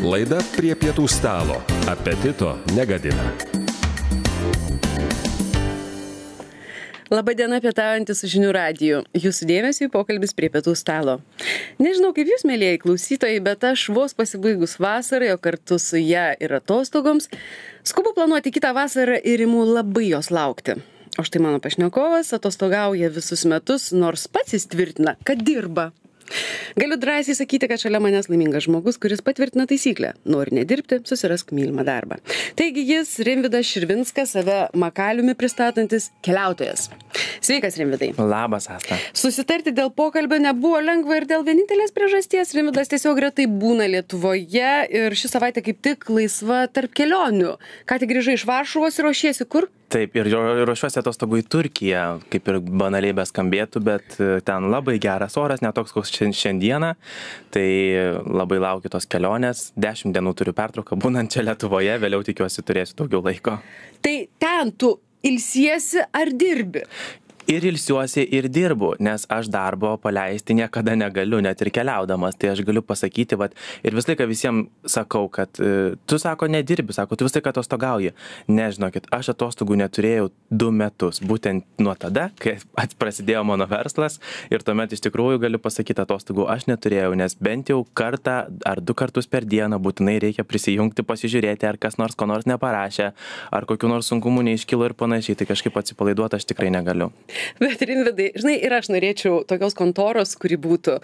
Laida prie pietų stalo. Apetito negadina. Labadiena, pietaujantis su Žinių radiju. Jūsų dėmesiui pokalbis prie pietų stalo. Nežinau, kaip jūs, mėlieji klausytojai, bet aš vos pasibaigus vasarai, o kartu su ją ir atostogoms, skubu planuoti kitą vasarą ir imu labai jos laukti. O štai mano pašnekovas atostogauja visus metus, nors pats jis tvirtina, kad dirba. Galiu drąsiai sakyti, kad šalia manęs laimingas žmogus, kuris patvirtina taisyklę. Nori nedirbti, susirask mylimą darbą. Taigi jis, Rimvydas Širvinskas, save Makaliumi pristatantis keliautojas. Sveikas, Rimvydai. Labas, Asta. Susitarti dėl pokalbio nebuvo lengva ir dėl vienintelės priežasties. Rimvydas tiesiog retai būna Lietuvoje ir ši savaitė kaip tik laisva tarp kelionių. Ką tik grįžai iš Varšuvos ir ruošiesi kur? Taip, ir ruošiuosi atostogų į Turkiją, kaip ir banaliai beskambėtų, bet ten labai geras oras, netoks koks šiandieną, tai labai laukiu tos kelionės, 10 dienų turiu pertrauką, būnant čia Lietuvoje, vėliau tikiuosi turėsiu daugiau laiko. Tai ten tu ilsiesi ar dirbi? Ir ilsiuosi, ir dirbu, nes aš darbo paleisti niekada negaliu, net ir keliaudamas. Tai aš galiu pasakyti, ir visą laiką visiems sakau, kad tu, sako, nedirbi, sako, tu visą laiką atostogauji. Nežinokit, aš atostogų neturėjau 2 metus, būtent nuo tada, kai prasidėjo mano verslas, ir tuomet iš tikrųjų galiu pasakyti, atostogų aš neturėjau, nes bent jau kartą ar 2 kartus per dieną būtinai reikia prisijungti, pasižiūrėti, ar kas nors ko nors neparašė, ar kokių nors sunkumų neiškilo ir panašiai, tai kažkaip atsipalaiduoti aš tikrai negaliu. Bet Rimvydai, žinai, ir aš norėčiau tokios kontoros, kuri būtų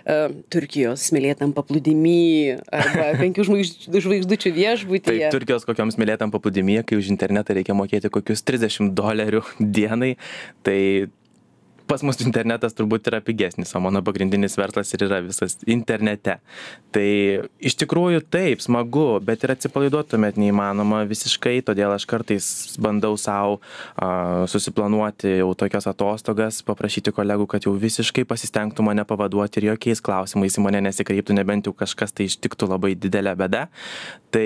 Turkijos smėlėtam paplūdimy arba 5 žvaigždučių viešbutyje. Taip, Turkijos kokiam smėlėtam paplūdimyje, kai už internetą reikia mokėti kokius $30 dienai, tai pas mus internetas turbūt yra pigesnis, o mano pagrindinis verslas ir yra visas internete. Tai iš tikrųjų taip, smagu, bet ir atsipalaiduoti tuomet neįmanoma visiškai, todėl aš kartais bandau savo susiplanuoti jau tokias atostogas, paprašyti kolegų, kad jau visiškai pasistengtų mane pavaduoti ir jokiais klausimais į mane nesikreiptų, nebent jau kažkas tai ištiktų labai didelę bėdą. Tai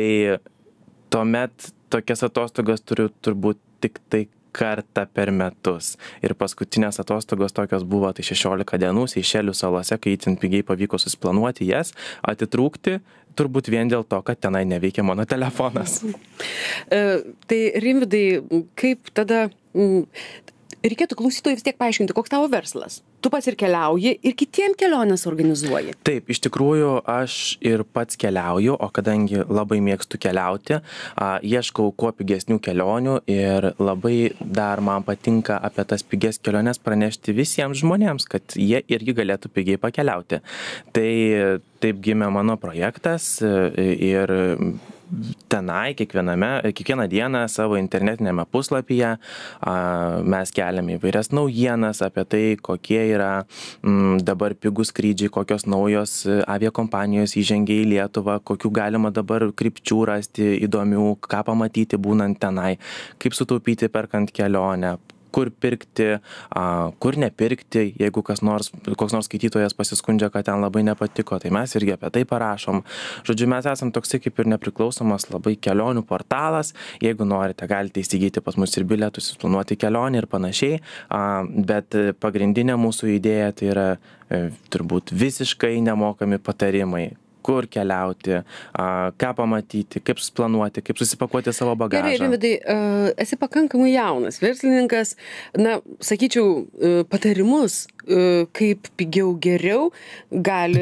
tuomet tokias atostogas turiu turbūt tik tai kartą per metus. Ir paskutinės atostogos tokios buvo, tai 16 dienų Seišelių salose, kai itin pigiai pavyko susiplanuoti jas, atitrūkti, turbūt vien dėl to, kad tenai neveikia mano telefonas. Tai Rimvydai, kaip tada reikėtų klausytojui vis tiek paaiškinti, koks tavo verslas? Tu pats ir keliauji, ir kitiem kelionės organizuoji. Taip, iš tikrųjų aš ir pats keliauju, o kadangi labai mėgstu keliauti, ieškau kuo pigesnių kelionių ir labai dar man patinka apie tas pigias keliones pranešti visiems žmonėms, kad jie irgi galėtų pigiai pakeliauti. Tai taip gimė mano projektas ir tenai kiekvieną dieną savo internetinėme puslapyje mes keliame įvairias naujienas apie tai, kokie yra dabar pigūs skrydžiai, kokios naujos aviakompanijos įžengia į Lietuvą, kokių galima dabar krypčių rasti įdomių, ką pamatyti būnant tenai, kaip sutaupyti perkant kelionę, kur pirkti, kur nepirkti, jeigu koks nors skaitytojas pasiskundžia, kad ten labai nepatiko, tai mes irgi apie tai parašom. Žodžiu, mes esam toksai kaip ir nepriklausomas labai kelionių portalas, jeigu norite, galite įsigyti pas mus ir bilietus, suplanuoti kelionę ir panašiai, bet pagrindinė mūsų idėja tai yra turbūt visiškai nemokami patarimai, kur keliauti, ką pamatyti, kaip susiplanuoti, kaip susipakuoti savo bagažą. Gerai, Rimvydai, esi pakankamai jaunas verslininkas, sakyčiau, patarimus, kaip pigiau geriau gali,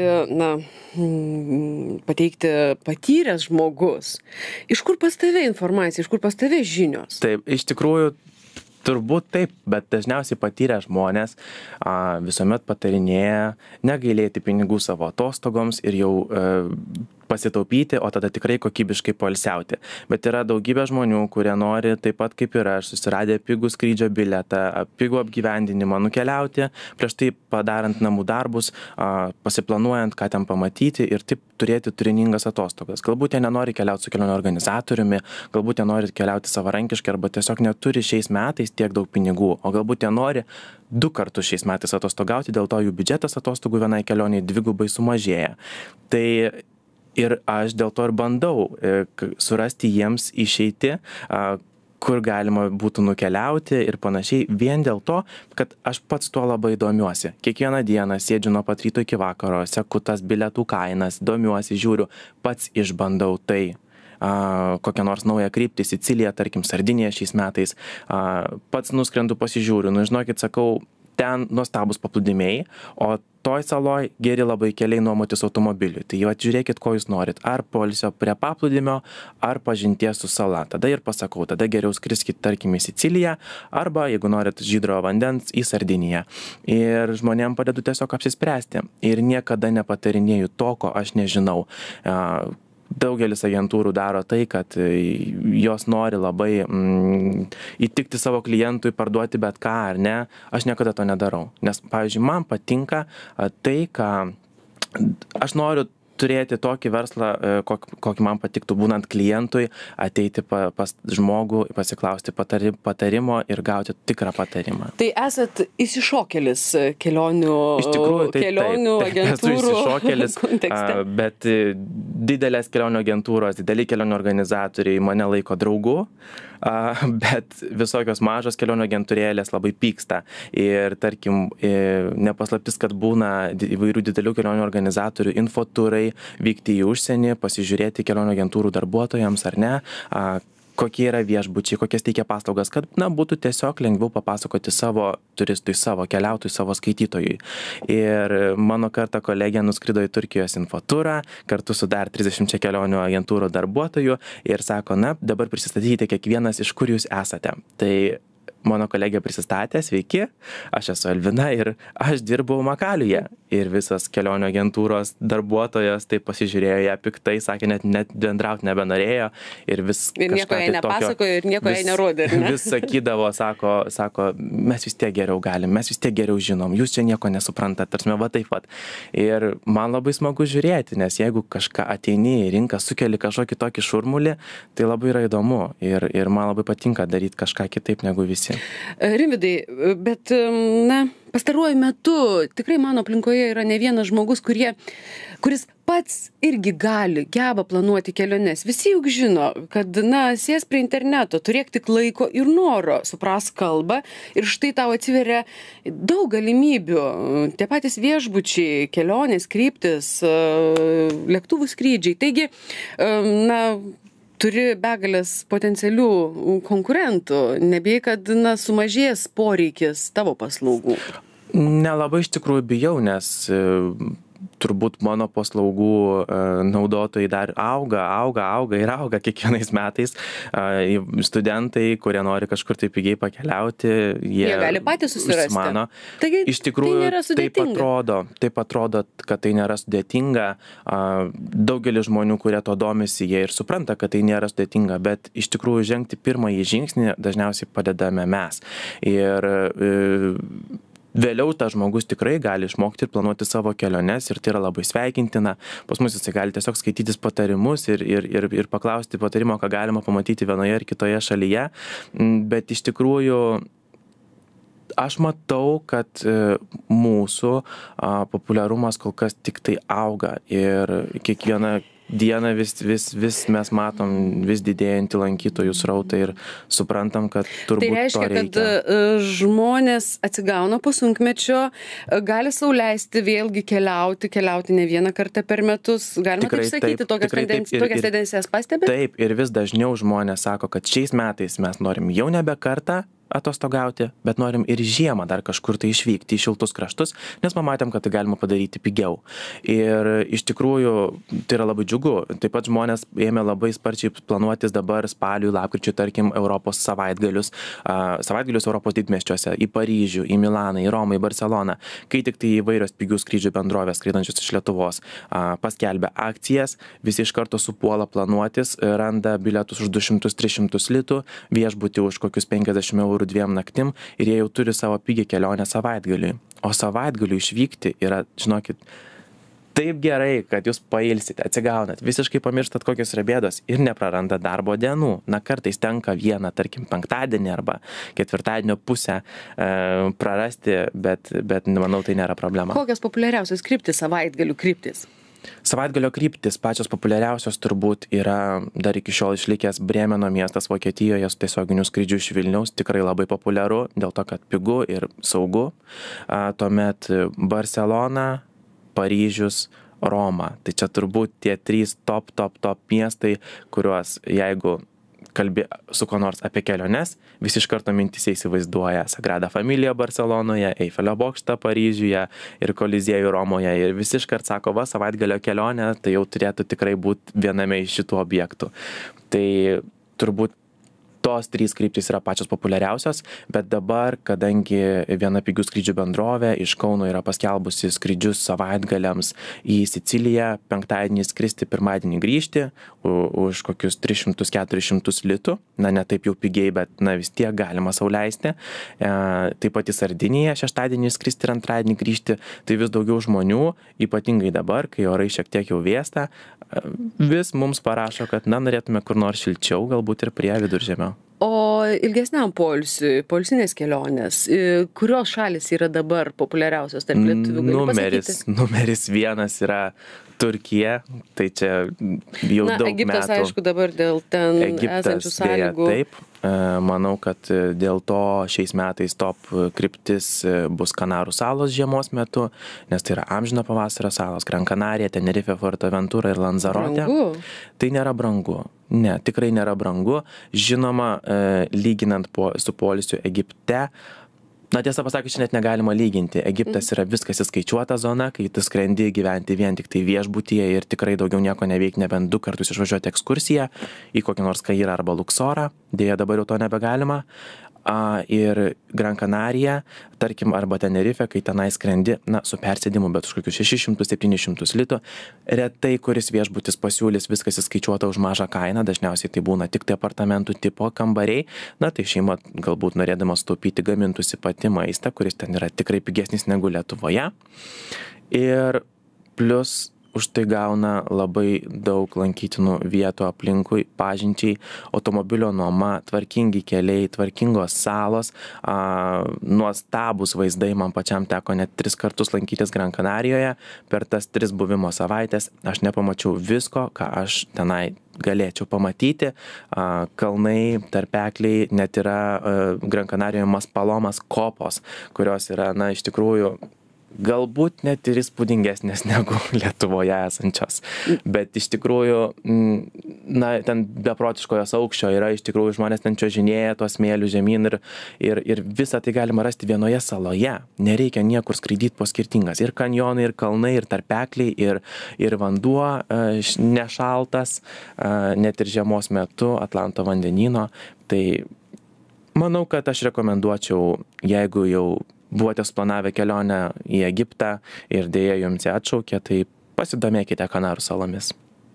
pateikti patyręs žmogus. Iš kur pas tave informacija, iš kur pas tave žinios? Taip, iš tikrųjų, turbūt taip, bet dažniausiai patyrę žmonės visuomet patarinėja negailėti pinigų savo atostogoms ir jau pasitaupyti, o tada tikrai kokybiškai poilsiauti. Bet yra daugybė žmonių, kurie nori taip pat kaip ir aš, susiradę pigų skrydžio bilietą, pigų apgyvendinimą nukeliauti, prieš tai padarant namų darbus, pasiplanuojant, ką ten pamatyti ir taip turėti turiningas atostogas. Galbūt jie nenori keliauti su kelionių organizatoriumi, galbūt jie nori keliauti savarankiškai arba tiesiog neturi šiais metais tiek daug pinigų, o galbūt jie nori 2 kartus šiais metais atostogauti, dėl to jų biudžetas atostogų vienai kelioniai 2 sumažėja. Tai ir aš dėl to ir bandau surasti jiems išeitį, kur galima būtų nukeliauti ir panašiai, vien dėl to, kad aš pats tuo labai domiuosi. Kiekvieną dieną sėdžiu nuo pat ryto iki vakaro, seku tas bilietų kainas, domiuosi, žiūriu, pats išbandau tai. Kokią nors naują kryptį, Siciliją, tarkim, Sardiniją šiais metais, pats nuskrendu, pasižiūriu, žinokit, sakau, ten nuostabus paplūdimiai, o toj saloj geri labai keliai nuomotis automobiliui. Tai jau žiūrėkit, ko jūs norit. Ar poilsio prie paplūdimio, ar pažinties su sala. Tada ir pasakau, tada geriau skriskit, tarkim, į Siciliją, arba, jeigu norit žydro vandens, į Sardiniją. Ir žmonėm padedu tiesiog apsispręsti. Ir niekada nepatarinėju to, ko aš nežinau. Daugelis agentūrų daro tai, kad jos nori labai įtikti savo klientui, parduoti bet ką ar ne. Aš niekada to nedarau. Nes, pavyzdžiui, man patinka tai, ką aš noriu turėti tokį verslą, kokį man patiktų būnant klientui, ateiti pas žmogų, pasiklausti patarimo ir gauti tikrą patarimą. Tai esat įsišokėlis kelionių, iš tikrųjų, kelionių agentūrų esu įsišokėlis, kontekste. Bet didelės kelionių agentūros, dideli kelionių organizatoriai mane laiko draugu, bet visokios mažos kelionių agentūrėlės labai pyksta. Ir tarkim, nepaslaptis, kad būna įvairių didelių kelionių organizatorių infoturai, vykti į užsienį, pasižiūrėti kelionių agentūrų darbuotojams ar ne, kokie yra viešbučiai, kokias teikia paslaugas, kad būtų tiesiog lengviau papasakoti savo turistui, savo keliautojui, savo skaitytojui. Ir mano kartą kolegė nuskrido į Turkijos infoturą kartu su dar 30 kelionių agentūrų darbuotojų ir sako, dabar prisistatykite kiekvienas, iš kur jūs esate. Tai mano kolegė prisistatė, sveiki, aš esu Elvina ir aš dirbau Makaliuje. Ir visos kelionių agentūros darbuotojos taip pasižiūrėjo ją piktai, sakė, net bendrauti nebenorėjo. Ir nieko jai nepasakojo ir nieko jai nerodė. Vis sakydavo, sako, mes vis tiek geriau galim, mes vis tiek geriau žinom, jūs čia nieko nesuprantat, tarsi va taip pat. Ir man labai smagu žiūrėti, nes jeigu kažką ateini į rinką, sukeli kažkokį tokį šurmulį, tai labai yra įdomu. Ir man labai patinka daryti kažką kitaip negu visi. Rimvydai, bet, pastaruoju metu tikrai mano aplinkoje yra ne vienas žmogus, kuris pats irgi geba planuoti keliones. Visi juk žino, kad, sės prie interneto, turėk tik laiko ir noro, supras kalbą ir štai tau atsiveria daug galimybių. Tie patys viešbučiai, kelionės, kryptis, lėktuvų skrydžiai. Taigi, turi begalės potencialių konkurentų, nebijai, kad sumažės poreikis tavo paslaugų? Nelabai iš tikrųjų bijau, nes turbūt mano paslaugų naudotojai dar auga kiekvienais metais. Studentai, kurie nori kažkur tai pigiai pakeliauti, jie gali patys susirasti. Užsimano. Taigi, iš tikrųjų, tai nėra sudėtinga. Taip atrodo, kad tai nėra sudėtinga. Daugelis žmonių, kurie to domisi, jie ir supranta, kad tai nėra sudėtinga, bet iš tikrųjų žengti pirmąjį žingsnį dažniausiai padedame mes. Ir vėliau tas žmogus tikrai gali išmokti ir planuoti savo keliones ir tai yra labai sveikintina. Pas mus jisai gali tiesiog skaitytis patarimus ir paklausti patarimo, ką galima pamatyti vienoje ar kitoje šalyje. Bet iš tikrųjų aš matau, kad mūsų populiarumas kol kas tik tai auga ir kiekvieną dieną vis mes matom vis didėjantį lankytojų srautą ir suprantam, kad turbūt to reikia. Tai reiškia, kad žmonės atsigauna po sunkmečio, gali sau leisti vėlgi keliauti ne vieną kartą per metus. Galima taip sakyti, tokias tendencijas pastebėti? Taip, ir vis dažniau žmonės sako, kad šiais metais mes norim jau nebe kartą atostogauti, bet norim ir žiemą dar kažkur tai išvykti į šiltus kraštus, nes pamatėm, kad tai galima padaryti pigiau. Ir iš tikrųjų tai yra labai džiugu. Taip pat žmonės ėmė labai sparčiai planuotis dabar spaliui, lapkričiui, tarkim, Europos savaitgalius Europos didmiesčiuose, į Paryžių, į Milaną, į Romą, į Barceloną. Kai tik tai įvairios pigių skrydžių bendrovės skraidančios iš Lietuvos paskelbia akcijas, visi iš karto supuola planuotis, randa bilietus už 200-300 litų, viešbutį už kokius 50 eurų 2 naktim ir jie jau turi savo pigią kelionę savaitgaliui. O savaitgaliui išvykti yra, žinokit, taip gerai, kad jūs pailsite, atsigaunat, visiškai pamirštat, kokios yra bėdos ir neprarandat darbo dienų. Kartais tenka vieną, tarkim, penktadienį arba ketvirtadienio pusę prarasti, bet manau, tai nėra problema. Kokios populiariausios kryptis, savaitgalių kryptis? Savaitgalio kryptis pačios populiariausios turbūt yra dar iki šiol išlikęs Brėmeno miestas Vokietijoje su tiesioginiu skrydžiu iš Vilniaus, tikrai labai populiaru, dėl to, kad pigu ir saugu. Tuomet Barselona, Paryžius, Roma. Tai čia turbūt tie 3 top miestai, kuriuos jeigu kalbi su ko nors apie keliones, visi iš karto mintise įsivaizduoja Sagrada Familia Barcelonoje, Eifelio bokštą Paryžiuje ir Koliziejų Romoje. Ir visi iš karto sako, va, savaitgalio kelionė, tai jau turėtų tikrai būti viename iš šitų objektų. Tai turbūt tos 3 kryptys yra pačios populiariausios, bet dabar, kadangi viena pigių skrydžių bendrovė iš Kauno yra paskelbusi skrydžius savaitgaliams į Siciliją, penktadienį skristi, pirmadienį grįžti už kokius 300-400 litų, ne taip jau pigiai, bet vis tiek galima sau leisti. Taip pat į Sardiniją šeštadienį skristi ir antradienį grįžti, tai vis daugiau žmonių, ypatingai dabar, kai orai šiek tiek jau vėsta, vis mums parašo, kad norėtume kur nors šilčiau, galbūt ir prie Viduržemio. O ilgesniam poilsiui, poilsinės kelionės, kurios šalis yra dabar populiariausios tarp lietuvių? Numeris 1 yra Turkija, tai čia jau daug Egiptas, metų. Aišku, dabar dėl ten esančių sąlygų. Taip, manau, kad dėl to šiais metais top kryptis bus Kanarų salos žiemos metu, nes tai yra amžino pavasario salos, Gran Canaria, Tenerife, Fuerteventura ir Lanzarote. Brangu? Tai nėra brangu. Ne, tikrai nėra brangu. Žinoma, lyginant su poilsiu Egipte, tiesą pasakius, net negalima lyginti. Egiptas yra viskas įskaičiuota zona, kai tu skrendi gyventi vien tik tai viešbutyje ir tikrai daugiau nieko neveikti, nebent 2 kartus išvažiuoti ekskursiją į kokį nors Kairą arba Luksorą. Deja, dabar jau to nebegalima. Ir Gran Canaria, tarkim, arba Tenerife, kai tenai skrendi, su persėdimu, bet už kokius 600-700 litų, retai kuris viešbutis pasiūlys viskas įskaičiuota už mažą kainą, dažniausiai tai būna tik tai apartamentų tipo kambariai, tai šeima galbūt norėdama sutaupyti gamintųsi pati maistą, kuris ten yra tikrai pigesnis negu Lietuvoje. Ir plus už tai gauna labai daug lankytinų vietų aplinkui, pažinčiai, automobilio nuoma, tvarkingi keliai, tvarkingos salos, nuostabūs vaizdai. Man pačiam teko net 3 kartus lankytis Gran Canarijoje. Per tas 3 buvimo savaitės aš nepamačiau visko, ką aš tenai galėčiau pamatyti. Kalnai, tarpekliai, net yra Gran Canarijoje Maspalomas kopos, kurios yra, iš tikrųjų, galbūt net ir įspūdingesnės negu Lietuvoje esančios. Bet iš tikrųjų, ten beprotiško jos aukščio yra, iš tikrųjų žmonės ten čiuožinėja tuo smėliu žemyn ir visą tai galima rasti vienoje saloje. Nereikia niekur skraidyti po skirtingas. Ir kanjonai, ir kalnai, ir tarpekliai, ir vanduo nešaltas, net ir žiemos metu Atlanto vandenyno. Tai manau, kad aš rekomenduočiau, jeigu jau buvote suplanavę kelionę į Egiptą ir dėja jums ją atšaukė, tai pasidomėkite Kanarų salomis.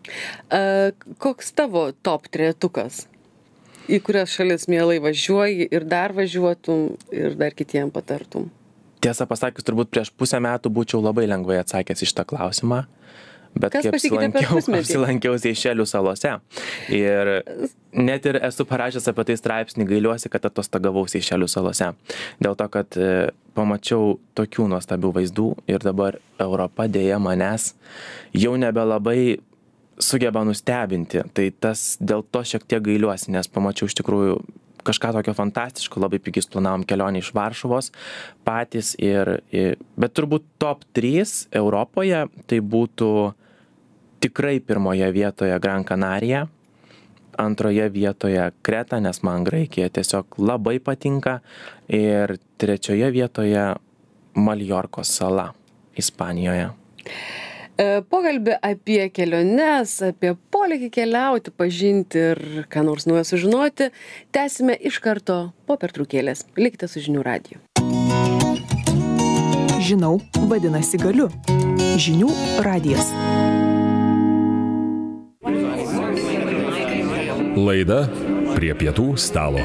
Koks tavo top 3-tukas? Į kurias šalis mielai važiuoji ir dar važiuotum ir dar kitiem patartum? Tiesą pasakius, turbūt prieš pusę metų būčiau labai lengvai atsakęs į šitą klausimą. Bet kas pasikeitė per pusmetį? Apsilankiau Seišelių salose ir net ir esu parašęs apie tai straipsnį, gailiuosi, kad atostogavau Seišelių salose. Dėl to, kad pamačiau tokių nuostabių vaizdų ir dabar Europa dėja manęs jau nebelabai sugeba nustebinti. Tai dėl to šiek tiek gailiuosi, nes pamačiau iš tikrųjų kažką tokio fantastiško, labai pigiai planavom kelionę iš Varšuvos patys, bet turbūt top 3 Europoje tai būtų tikrai pirmoje vietoje Gran Canaria, antroje vietoje Kreta, nes man Graikija tiesiog labai patinka, ir trečioje vietoje Maljorkos sala Ispanijoje. Pokalbį apie keliones, apie polėkį keliauti, pažinti ir ką nors naujo sužinoti, tęsime iš karto po pertraukėlės. Likite su Žinių radiju. Žinau, vadinasi galiu. Žinių radijas. Laida Prie pietų stalo.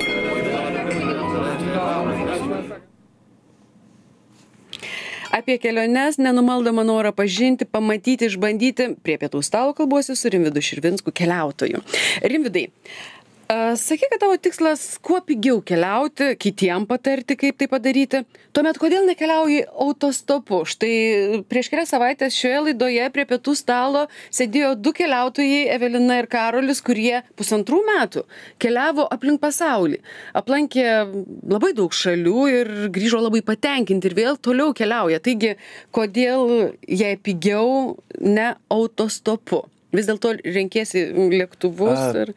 Apie keliones, nenumaldomą norą pažinti, pamatyti, išbandyti. Prie pietų stalo kalbuosi su Rimvydu Širvinsku, keliautoju. Rimvydai, Sakyk, kad tavo tikslas kuo pigiau keliauti, kitiem patarti, kaip tai padaryti. Tuomet, kodėl nekeliauji autostopu? Štai prieš kelias savaitės šioje laidoje prie pietų stalo sėdėjo 2 keliautojai, Evelina ir Karolis, kurie 1,5 metų keliavo aplink pasaulį. Aplankė labai daug šalių ir grįžo labai patenkinti ir vėl toliau keliauja. Taigi, kodėl jei pigiau ne autostopu? Vis dėlto renkiesi lėktuvus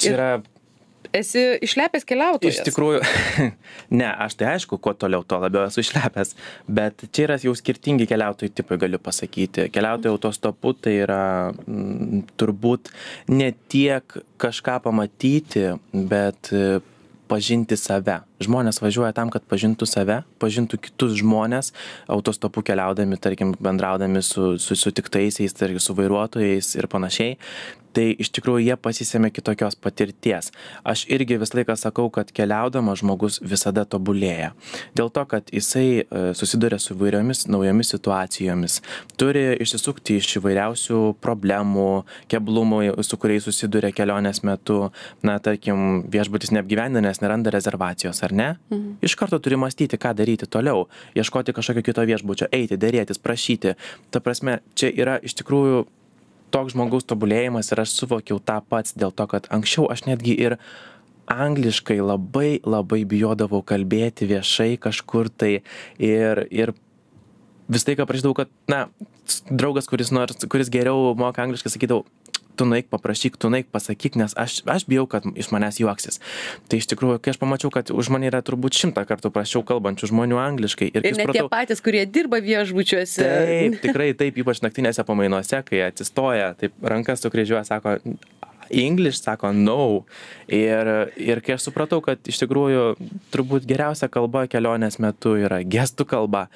esi išlepęs keliautojas. Iš tikrųjų, ne, aš tai aišku, kuo toliau, tuo labiau esu išlepęs, bet čia yra jau skirtingi keliautojų tipai, galiu pasakyti. Keliautojai autostopu tai yra turbūt ne tiek kažką pamatyti, bet pažinti save. Žmonės važiuoja tam, kad pažintų save, pažintų kitus žmonės, autostopu keliaudami, tarkim, bendraudami su sutiktaisiais, tarkim, su vairuotojais ir panašiai. Tai iš tikrųjų jie pasisėmė kitokios patirties. Aš irgi visą laiką sakau, kad keliaudamas žmogus visada tobulėja. Dėl to, kad jisai susiduria su įvairiomis naujomis situacijomis, turi išsisukti iš įvairiausių problemų, keblumų, su kuriais susiduria kelionės metu. Na, tarkim, viešbutis neapgyvendina, nes neranda rezervacijos, ar ne? Iš karto turi mąstyti, ką daryti toliau, ieškoti kažkokio kito viešbučio, eiti, dėrėtis, prašyti. Ta prasme, čia yra iš tikrųjų toks žmogaus tobulėjimas ir aš suvokiau tą pats dėl to, kad anksčiau aš netgi ir angliškai labai bijodavau kalbėti viešai kažkur tai ir vis laiką prašydavau, kad, na, draugas, kuris geriau moka angliškai, sakydavau, tu nueik paprašyk, tu nueik pasakyk, nes aš bijau, kad iš manęs juoksis. Tai iš tikrųjų, kai aš pamačiau, kad už mane yra turbūt 100 kartų prašiau kalbančių žmonių angliškai. Ir net tie patys, kurie dirba viešbučiuose. Taip, tikrai taip, ypač naktinėse pamainuose, kai atsistoja, taip rankas sukryžiuoja, sako English, sako no. Ir kai aš supratau, kad iš tikrųjų turbūt geriausia kalba kelionės metu yra gestų kalba,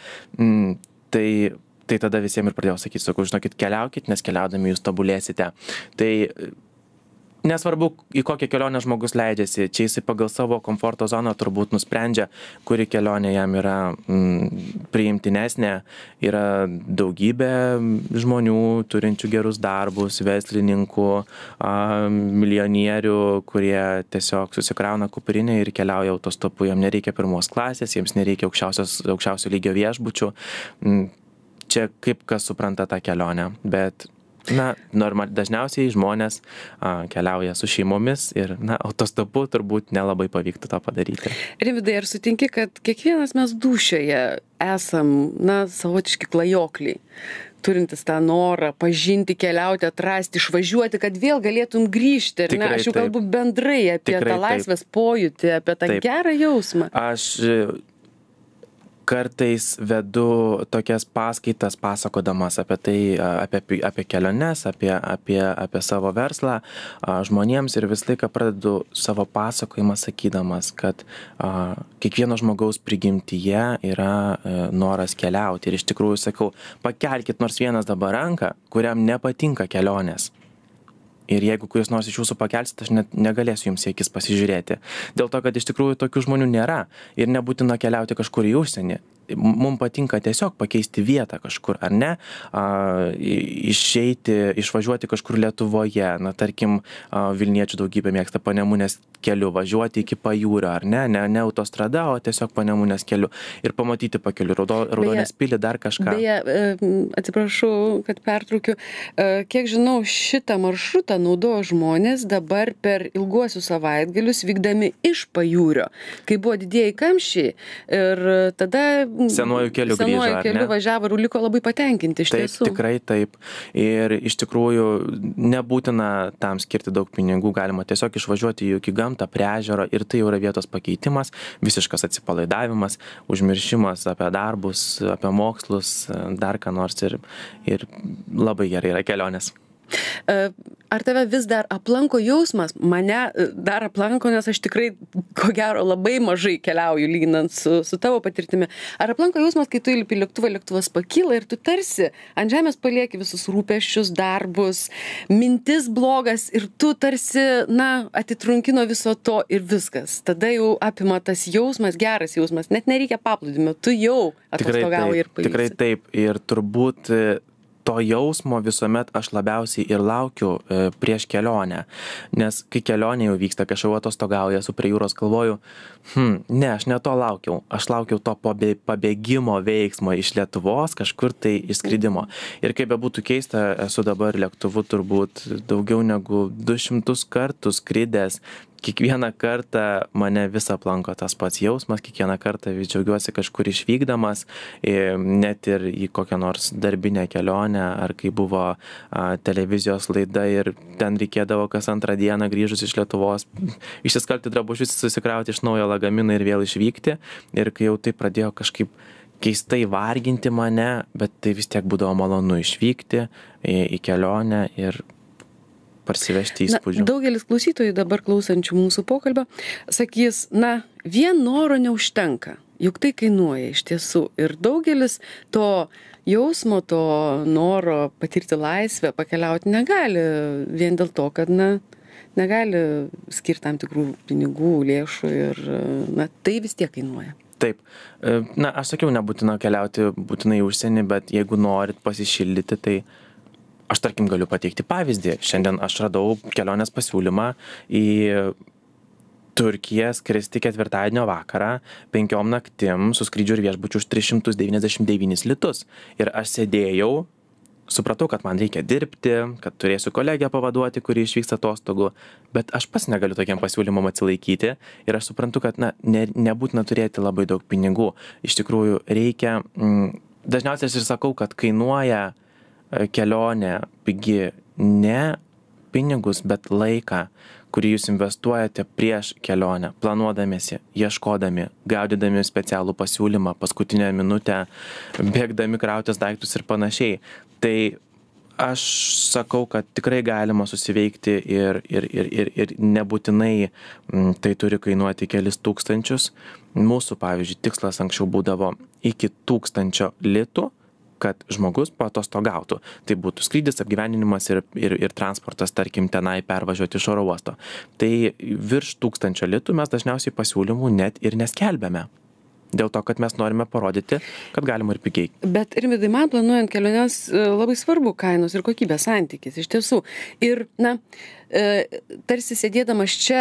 tai tada visiems ir pradėjau sakyti, sakau, žinokit, keliaukit, nes keliaudami jūs tobulėsite. Tai nesvarbu, į kokią kelionę žmogus leidžiasi, čia jisai pagal savo komforto zoną turbūt nusprendžia, kuri kelionė jam yra priimtinesnė. Yra daugybė žmonių turinčių gerus darbus, verslininkų, milijonierių, kurie tiesiog susikrauna kuprinę ir keliauja autostopu. Jiems nereikia pirmos klasės, jiems nereikia aukščiausio lygio viešbučių. Čia kaip kas supranta tą kelionę, bet dažniausiai žmonės keliauja su šeimomis ir autostopu turbūt nelabai pavyktų to padaryti. Rimvydai, ar sutinki, kad kiekvienas mes dūšioje esam, savotiški klajokliai, turintis tą norą pažinti, keliauti, atrasti, išvažiuoti, kad vėl galėtum grįžti, ar ne? Aš jau kalbu bendrai apie tą laisvės pojūtį, apie tą gerą jausmą. Aš kartais vedu tokias paskaitas pasakodamas apie tai, apie keliones, apie savo verslą žmonėms ir visą laiką pradedu savo pasakojimą sakydamas, kad kiekvieno žmogaus prigimtyje yra noras keliauti. Ir iš tikrųjų sakau, pakelkit nors vienas dabar ranką, kuriam nepatinka kelionės. Ir jeigu kuris nors iš jūsų pakelsit, aš net negalėsiu jums į akis pasižiūrėti. Dėl to, kad iš tikrųjų tokių žmonių nėra ir nebūtina keliauti kažkur į užsienį. Mums patinka tiesiog pakeisti vietą kažkur, ar ne? Išvažiuoti kažkur Lietuvoje. Tarkim, Vilniečių daugybė mėgsta Panemunės keliu važiuoti iki Pajūrio, ar ne? Ne autostrada, o tiesiog Panemunės keliu. Ir pamatyti pakeliu Raudonės pilį, dar kažką. Beje, atsiprašau, kad pertraukiu. Kiek žinau, šitą maršrutą naudojo žmonės dabar per ilguosius savaitgalius vykdami iš Pajūrio, kai buvo didieji kamščiai. Ir tada senuoju keliu važiavo ir liko labai patenkinti iš tiesų. Taip, tikrai taip. Ir iš tikrųjų nebūtina tam skirti daug pinigų, galima tiesiog išvažiuoti juk į gamtą, prie ežero ir tai jau yra vietos pakeitimas, visiškas atsipalaidavimas, užmiršimas apie darbus, apie mokslus, dar ką nors ir labai gerai yra kelionės. Ar tave vis dar aplanko jausmas? Mane dar aplanko, nes aš tikrai, ko gero, labai mažai keliauju lyginant su tavo patirtimi. Ar aplanko jausmas, kai tu įlipi lėktuvą, lėktuvas pakyla ir tu tarsi ant žemės palieki visus rūpesčius, darbus, mintis blogas ir tu tarsi, atitrunki nuo viso to ir viskas. Tada jau apima tas jausmas, geras jausmas, net nereikia paplūdimio, tu jau atostogauji ir pailsi. Tikrai taip ir turbūt to jausmo visuomet aš labiausiai ir laukiu prieš kelionę. Nes kai kelionė jau vyksta, kai aš jau atostogauju, esu prie jūros, galvoju, ne, aš ne to laukiau. Aš laukiau to pabėgimo veiksmo iš Lietuvos, kažkur tai išskridimo. Ir kaip bebūtų keista, esu dabar lėktuvu turbūt daugiau negu 200 kartų skridęs. Kiekvieną kartą mane vis aplanko tas pats jausmas, kiekvieną kartą vis džiaugiuosi kažkur išvykdamas, net ir į kokią nors darbinę kelionę, ar kai buvo televizijos laida ir ten reikėdavo kas antrą dieną grįžus iš Lietuvos išsiskalbti drabužius, susikrauti iš naujo lagaminą ir vėl išvykti. Ir kai jau tai pradėjo kažkaip keistai varginti mane, bet tai vis tiek būdavo malonu išvykti į kelionę ir parsivežti įspūdžių. Daugelis klausytojų dabar klausančių mūsų pokalbio sakys, vien noro neužtenka, juk tai kainuoja iš tiesų. Ir daugelis to jausmo, to noro patirti laisvę, pakeliauti negali vien dėl to, kad negali skirti tam tikrų pinigų, lėšų ir tai vis tiek kainuoja. Taip. Aš sakiau, nebūtina keliauti būtinai į užsienį, bet jeigu norit pasišildyti, tai aš tarkim galiu pateikti pavyzdį. Šiandien aš radau kelionės pasiūlymą į Turkiją skristi ketvirtadienio vakarą 5 naktim su skrydžiu ir viešbučiu už 399 litus. Ir aš sėdėjau, supratau, kad man reikia dirbti, kad turėsiu kolegę pavaduoti, kuri išvyksta atostogų, bet aš pats negaliu tokiam pasiūlymam atsilaikyti ir aš suprantu, kad nebūtina turėti labai daug pinigų. Iš tikrųjų reikia, dažniausiai aš ir sakau, kad kainuoja kelionė pigi ne pinigus, bet laiką, kurį jūs investuojate prieš kelionę, planuodamiesi, ieškodami, gaudydami specialų pasiūlymą, paskutinę minutę, bėgdami krautis daiktus ir panašiai. Tai aš sakau, kad tikrai galima susiveikti ir nebūtinai tai turi kainuoti kelis tūkstančius. Mūsų, pavyzdžiui, tikslas anksčiau būdavo iki 1000 litų, kad žmogus paatostogautų. Tai būtų skrydis, apgyvendinimas ir transportas, tarkim, tenai pervažiuoti iš oro uosto. Tai virš 1000 litų mes dažniausiai pasiūlymų net ir neskelbiame. Dėl to, kad mes norime parodyti, kad galima ir pigiai. Bet Rimvydai, man planuojant keliones labai svarbu kainos ir kokybės santykis, iš tiesų. Ir, tarsi sėdėdamas čia,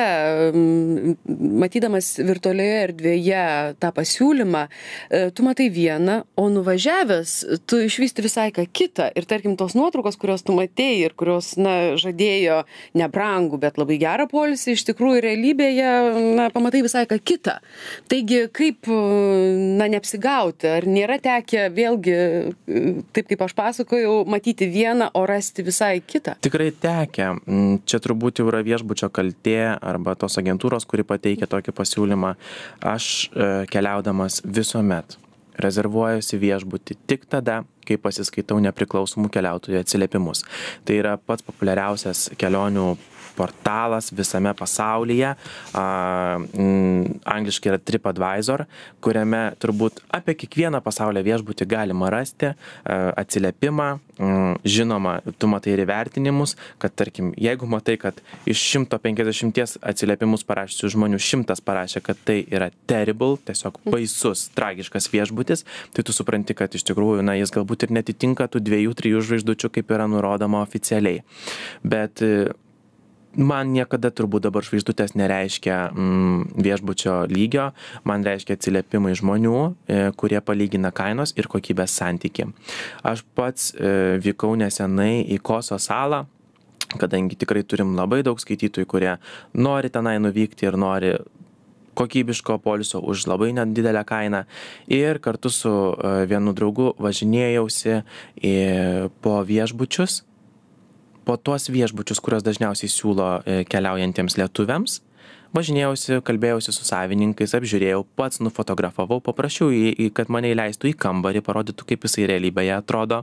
matydamas virtualioje erdvėje tą pasiūlymą, tu matai vieną, o nuvažiavęs tu išvysti visai ką kitą. Ir tarkim, tos nuotraukos, kurios tu matei ir kurios, žadėjo nebrangų, bet labai gerą poilsį, iš tikrųjų realybėje, pamatai visai ką kitą. Taigi, kaip neapsigauti, ar nėra tekę vėlgi, taip kaip aš pasakojau, matyti vieną, o rasti visai kitą? Tikrai tekę. Čia turbūt jau yra viešbučio kaltė arba tos agentūros, kuri pateikia tokį pasiūlymą. Aš keliaudamas visuomet rezervuojuosi viešbutį tik tada, kai pasiskaitau nepriklausomų keliautojų atsiliepimus. Tai yra pats populiariausias kelionių portalas visame pasaulyje, angliškai yra TripAdvisor, kuriame turbūt apie kiekvieną pasaulio viešbutį galima rasti atsiliepimą. Žinoma, tu matai ir įvertinimus, kad tarkim, jeigu matai, kad iš 150 atsiliepimus parašysių žmonių 100 parašė, kad tai yra terrible, tiesiog baisus, tragiškas viešbutis, tai tu supranti, kad iš tikrųjų, jis galbūt ir netitinka tų 2-3 žvaigždučių, kaip yra nurodoma oficialiai. Bet man niekada turbūt dabar žvaigždutės nereiškia viešbučio lygio, man reiškia atsiliepimai žmonių, kurie palygina kainos ir kokybės santykį. Aš pats vykau nesenai į Koso salą, kadangi tikrai turim labai daug skaitytojų, kurie nori tenai nuvykti ir nori kokybiško poilsio už labai nedidelę kainą. Ir kartu su vienu draugu važinėjausi po viešbučius, po tuos viešbučius, kurios dažniausiai siūlo keliaujantiems lietuviams. Važinėjausi, kalbėjausi su savininkais, apžiūrėjau, pats nufotografavau, paprašiau, kad mane įleistų į kambarį, parodytų, kaip jisai realybėje atrodo,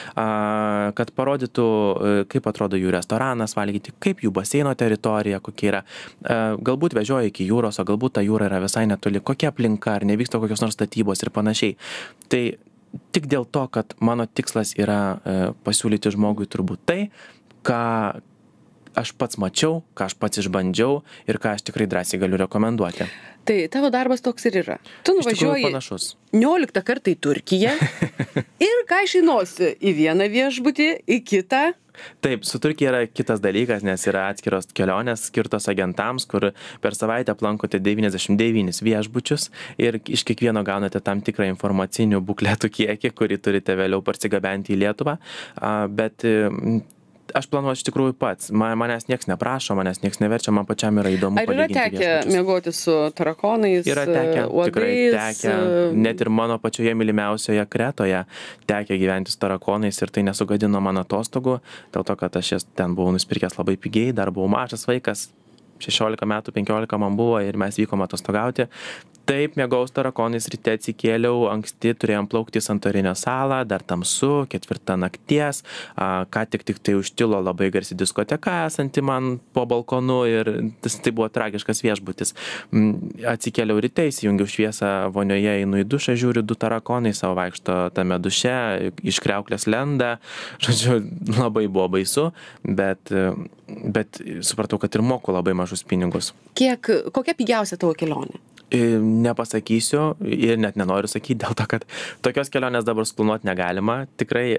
kad parodytų, kaip atrodo jų restoranas valgyti, kaip jų baseino teritorija, kokia yra. Galbūt vežioja iki jūros, o galbūt ta jūra yra visai netoli, kokia aplinka, ar nevyksta kokios nors statybos ir panašiai. Tai tik dėl to, kad mano tikslas yra pasiūlyti žmogui turbūt tai, ką aš pats mačiau, ką aš pats išbandžiau ir ką aš tikrai drąsiai galiu rekomenduoti. Tai tavo darbas toks ir yra. Tu nuvažiuoji 19 kartą į Turkiją ir ką išeinosi į vieną viešbutį, į kitą. Taip, su Turkija yra kitas dalykas, nes yra atskiros kelionės skirtos agentams, kur per savaitę aplankote 99 viešbučius ir iš kiekvieno gaunate tam tikrą informacinių bukletų kiekį, kurį turite vėliau parsigabenti į Lietuvą. Bet aš planuoju iš tikrųjų pats. Manęs nieks neprašo, manęs nieks neverčia, man pačiam yra įdomu palyginti viešbučius. Ar yra tekę miegoti su tarakonais, yra tekę, uodais? Tikrai tekę, net ir mano pačioje mylimiausioje Kretoje tekę gyventi su tarakonais ir tai nesugadino mano atostogų, dėl to, kad aš jas ten buvau nusipirkęs labai pigiai, dar buvau mažas vaikas, 16 metų, 15 man buvo ir mes vykom atostogauti. Taip, miegojau su tarakonais, ryte atsikėliau, anksti turėjom plaukti į Santorinio salą, dar tamsu, 4 nakties, ką tik tai užtilo labai garsi diskoteka esanti man po balkonu ir tai buvo tragiškas viešbutis. Atsikėliau ryte, įsijungiau šviesą vonioje, einu į dušą, žiūriu 2 tarakonai savo vaikšto tame duše, iš kriauklės lenda, žodžiu, labai buvo baisu, bet supratau, kad ir moku labai mažus pinigus. Kokia pigiausia tavo kelionė? Nepasakysiu ir net nenoriu sakyti dėl to, kad tokios kelionės dabar suplanuoti negalima. Tikrai,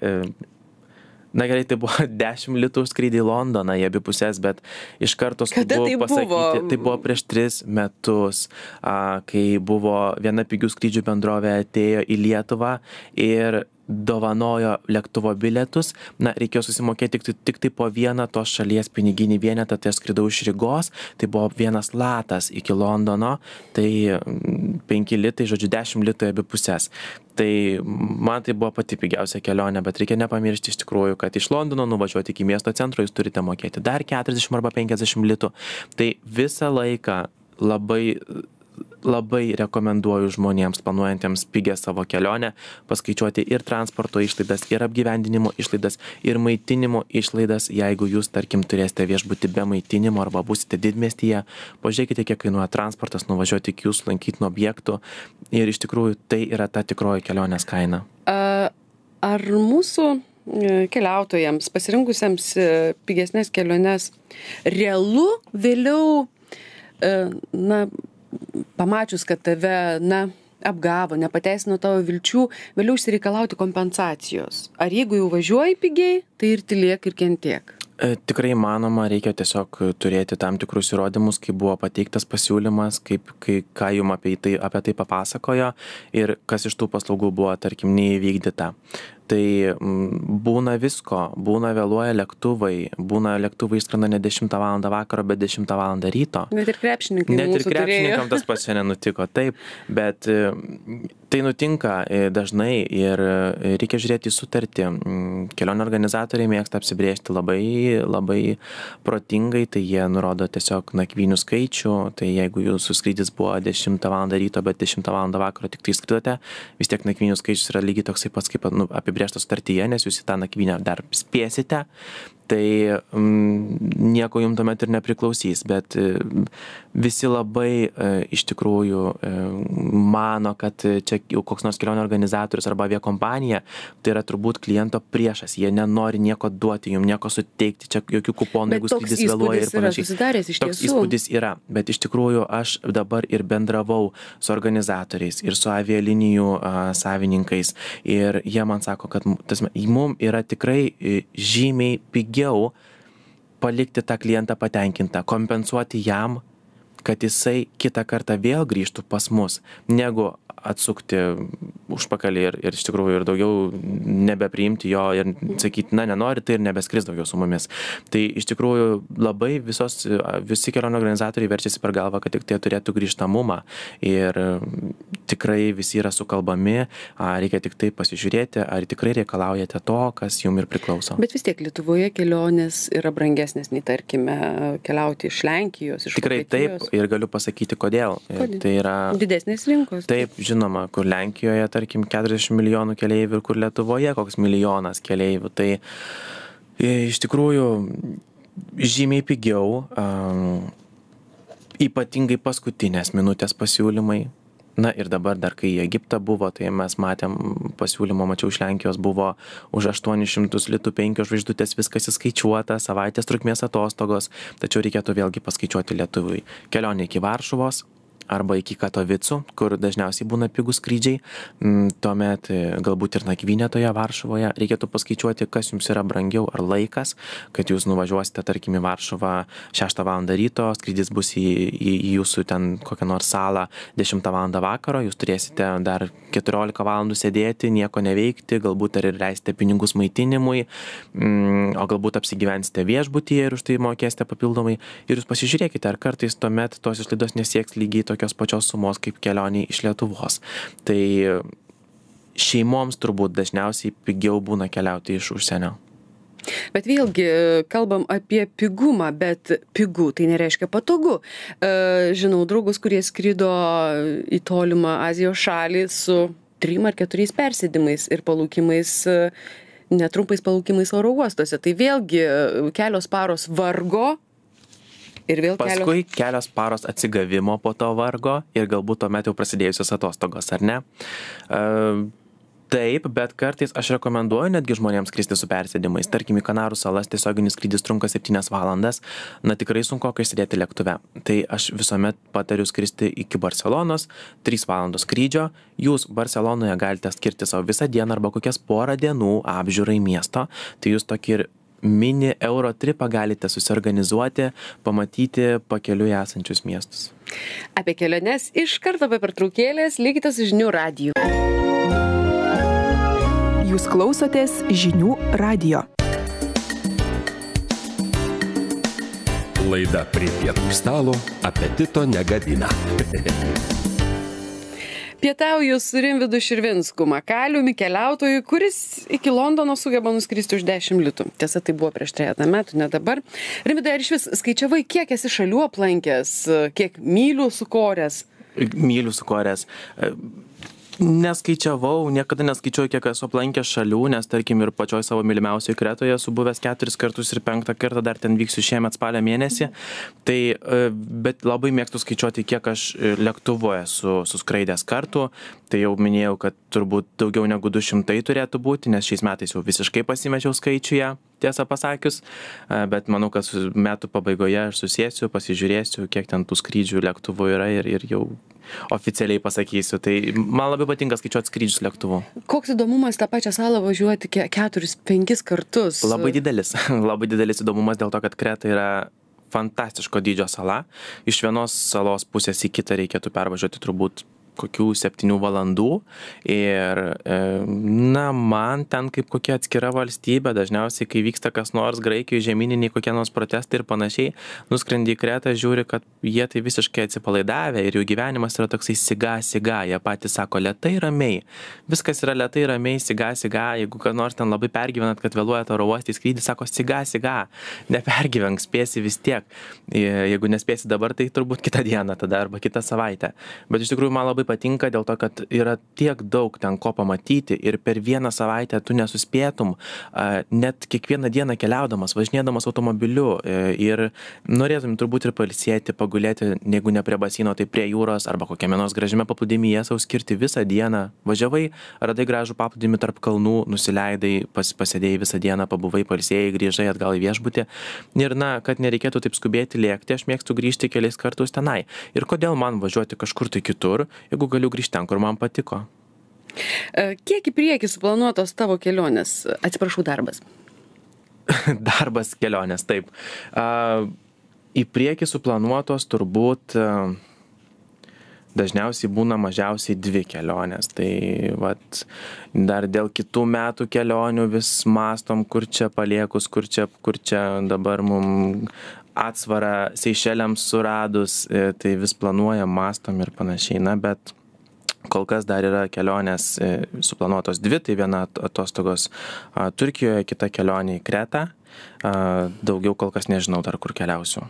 na gerai, tai buvo 10 litų skrydį į Londoną į abi pusės, bet iš karto skubu pasakyti, tai buvo prieš 3 metus, kai buvo viena pigių skrydžių bendrovė atėjo į Lietuvą ir dovanojo lėktuvo bilietus. Na, reikėjo susimokėti tik tai po vieną tos šalies piniginį vienetą, tai aš skridau iš Rygos, tai buvo 1 latas iki Londono, tai 5 litai, žodžiu, 10 litų į abi pusės. Tai man tai buvo pati pigiausia kelionė, bet reikia nepamiršti iš tikrųjų, kad iš Londono nuvažiuoti iki miesto centro jūs turite mokėti dar 40 arba 50 litų. Tai visą laiką labai rekomenduoju žmonėms planuojantiems pigią savo kelionę paskaičiuoti ir transporto išlaidas, ir apgyvendinimo išlaidas, ir maitinimo išlaidas. Jeigu jūs, tarkim, turėsite viešbutį be maitinimo arba būsite didmiestyje, pažiūrėkite, kiek kainuoja transportas, nuvažiuoti iki jūsų lankytinų objektų ir iš tikrųjų tai yra ta tikroji kelionės kaina. Ar mūsų keliautojams, pasirinkusiems pigesnės keliones, realu vėliau, pamačius, kad tave, apgavo, nepateisino tavo vilčių, vėliau išsireikalauti kompensacijos? Ar jeigu jau važiuoji pigiai, tai ir tylėk ir kentiek? Tikrai įmanoma, reikia tiesiog turėti tam tikrus įrodymus, kai buvo pateiktas pasiūlymas, ką jum apie tai papasakojo ir kas iš tų paslaugų buvo, tarkim, neįvykdyta. Tai būna visko, būna vėluoja lėktuvai, būna lėktuvai išskrenda ne 10 val. Vakaro, bet 10 val. Ryto. Net ir krepšininkam tas pats šiandien nutiko, taip, bet tai nutinka dažnai ir reikia žiūrėti į sutartį. Kelionių organizatoriai mėgsta apsibrėžti labai protingai, tai jie nurodo tiesiog nakvynių skaičių, tai jeigu jūsų skrydis buvo 10 val. Ryto, bet 10 val. Vakaro tik tai skridote, vis tiek nakvynių skaičius yra lygiai toksai pats kaip apibrėžta sutartyje, nes jūs į tą nakvynę dar spėsite, tai nieko jums tuomet ir nepriklausys, bet visi labai iš tikrųjų mano, kad čia jau koks nors kelionių organizatorius arba aviakompanija, tai yra turbūt kliento priešas, jie nenori nieko duoti, jums nieko suteikti, čia jokių kuponų, jeigu skrydis vėluoja ir panašiai. Toks įspūdis yra, bet iš tikrųjų aš dabar ir bendravau su organizatoriais ir su avialinijų savininkais ir jie man sako, kad mums yra tikrai žymiai pigiau palikti tą klientą patenkintą, kompensuoti jam, kad jisai kitą kartą vėl grįžtų pas mus, negu atsukti užpakalį ir iš tikrųjų ir daugiau nebepriimti jo ir sakyti, nenori, tai ir nebeskris daugiau su mumis. Tai iš tikrųjų labai visi kelionių organizatoriai verčiasi per galvą, kad tik tai turėtų grįžtamumą ir tikrai visi yra sukalbami, reikia tik tai pasižiūrėti, ar tikrai reikalaujate to, kas jums ir priklauso. Bet vis tiek Lietuvoje kelionės yra brangesnės nei, tarkime, keliauti iš Lenkijos, iš Tikrai Vokietijos. Taip ir galiu pasakyti, kodėl. Tai yra didesnės rinkos. Taip, žinoma, kur Lenkijoje, tarkim, 40 milijonų keleivių ir kur Lietuvoje koks milijonas keleivių. Tai iš tikrųjų žymiai pigiau, ypatingai paskutinės minutės pasiūlymai. Na ir dabar dar kai į Egiptą buvo, tai mes matėm pasiūlymą, mačiau iš Lenkijos, buvo už 800 litų 5 žvaigždutės viskas įskaičiuota, savaitės trukmės atostogos, tačiau reikėtų vėlgi paskaičiuoti lietuviui kelionę iki Varšuvos arba iki Katovicų, kur dažniausiai būna pigūs skrydžiai, tuomet galbūt ir nakvynė toje Varšuvoje. Reikėtų paskaičiuoti, kas jums yra brangiau, ar laikas, kad jūs nuvažiuosite, tarkim, į Varšuvą 6 val. Ryto, skrydis bus į jūsų ten kokią nors salą 10 val. Vakaro, jūs turėsite dar 14 valandų sėdėti, nieko neveikti, galbūt ir leisite pinigus maitinimui, o galbūt apsigyvensite viešbutyje ir už tai mokėsite papildomai. Ir jūs pasižiūrėkite, ar kartais tuomet tos išlaidos nesieks lygiai tokios pačios sumos kaip kelioniai iš Lietuvos. Tai šeimoms turbūt dažniausiai pigiau būna keliauti iš užsienio. Bet vėlgi, kalbam apie pigumą, bet pigu tai nereiškia patogu. Žinau draugus, kurie skrido į tolimą Azijos šalį su 3 ar 4 persėdimais ir palaukimais, netrumpais palaukimais oro uostuose. Tai vėlgi kelios paros vargo. Paskui kelios paros atsigavimo po to vargo ir galbūt tuomet jau prasidėjusios atostogos, ar ne? Taip, bet kartais aš rekomenduoju netgi žmonėms skristi su persėdimais. Tarkim, į Kanarų salas tiesioginis skrydis trunka 7 valandas, na tikrai sunkokai sėdėti lėktuve. Tai aš visuomet patariu skristi iki Barcelonos, 3 valandos skrydžio. Jūs Barcelonoje galite skirti savo visą dieną arba kokias porą dienų apžiūrai miesto. Tai jūs tokį ir mini Eurotripą galite susiorganizuoti, pamatyti pakeliui esančius miestus. Apie keliones iš karto be pertraukėlės, likite su Žinių radiju. Jūs klausotės Žinių radijo. Laida prie pietų stalo apetito negadina. Pietauju su Rimvydu Širvinsku, makaliumi keliautoju, kuris iki Londono sugeba nuskristi už 10 litų. Tiesa, tai buvo prieš 3 metų, ne dabar. Rimvydai, ar iš vis skaičiavai, kiek esi šalių aplankęs, kiek mylių sukoręs? Mylių sukoręs. Neskaičiavau, niekada neskaičiuoju, kiek esu aplankęs šalių, nes tarkim ir pačioj savo mylimiausioje Kretoje esu buvęs 4 kartus ir 5 kartą dar ten vyksiu šiemet spalio mėnesį. Tai, bet labai mėgstu skaičiuoti, kiek aš lėktuvo esu suskraidęs kartų. Tai jau minėjau, kad turbūt daugiau negu 200 turėtų būti, nes šiais metais jau visiškai pasimečiau skaičiuje, tiesą pasakius. Bet manau, kad metų pabaigoje aš susėsiu, pasižiūrėsiu, kiek ten tų skrydžių lėktuvų yra ir jau oficialiai pasakysiu. Tai man labai patinka skaičiuoti skrydžius lėktuvu. Koks įdomumas tą pačią salą važiuoti 4-5 kartus? Labai didelis. Labai didelis įdomumas dėl to, kad Kreta yra fantastiško dydžio sala. Iš vienos salos pusės į kitą reikėtų pervažiuoti turbūt kokių 7 valandų ir, na, man ten kaip kokia atskira valstybė, dažniausiai, kai vyksta kas nors Graikijoje, žemyniniai kokie nors protestai ir panašiai, nuskrendi į Kretą, žiūri, kad jie tai visiškai atsipalaidavę ir jų gyvenimas yra toksai siga, jie patys sako lėtai ramiai, viskas yra lėtai ramiai, siga, jeigu kad nors ten labai pergyvenat, kad vėluojat oro uoste į skrydį, sako siga, nepergyvenk, spėsi vis tiek, jeigu nespėsi dabar, tai turbūt kitą dieną tada arba kitą savaitę, bet iš tikrųjų man labai patinka dėl to, kad yra tiek daug ten ko pamatyti ir per vieną savaitę tu nesuspėtum, net kiekvieną dieną keliaudamas, važinėdamas automobiliu ir norėtum turbūt ir pailsėti, pagulėti, jeigu ne prie basino, tai prie jūros arba kokiame nors gražiame paplūdimyje sau skirti visą dieną. Važiavai, radai gražų paplūdimį tarp kalnų, nusileidai, pasėdėjai visą dieną, pabuvai, pailsėjai, grįžai atgal į viešbutį. Ir na, kad nereikėtų taip skubėti lėkti, aš mėgstu grįžti kelis kartus tenai. Ir kodėl man važiuoti kažkur tai kitur, jeigu galiu grįžti ten, kur man patiko. Kiek į priekį suplanuotos tavo kelionės? Atsiprašau, darbas. Darbas, kelionės, taip. Į priekį suplanuotos turbūt dažniausiai būna mažiausiai 2 kelionės. Tai vat, dar dėl kitų metų kelionių vis mąstom, kur čia paliekus, kur čia dabar mums atsvarą Seišeliams suradus, tai vis planuojam, mąstom ir panašiai. Na, bet kol kas dar yra kelionės suplanuotos 2, tai viena atostogos Turkijoje, kita kelionė į Kretą. Daugiau kol kas nežinau dar, kur keliausiu.